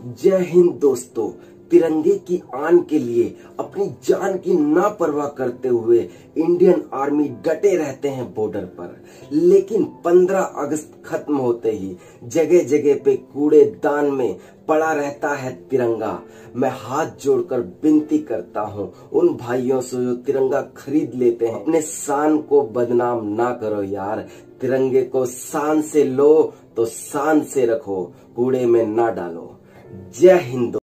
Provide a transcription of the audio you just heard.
जय हिंद दोस्तों। तिरंगे की आन के लिए अपनी जान की ना परवाह करते हुए इंडियन आर्मी डटे रहते हैं बॉर्डर पर। लेकिन 15 अगस्त खत्म होते ही जगह जगह पे कूड़ेदान में पड़ा रहता है तिरंगा। मैं हाथ जोड़कर विनती करता हूँ उन भाइयों से जो तिरंगा खरीद लेते हैं, अपने शान को बदनाम ना करो यार। तिरंगे को शान से लो तो शान से रखो, कूड़े में ना डालो। जय हिंद।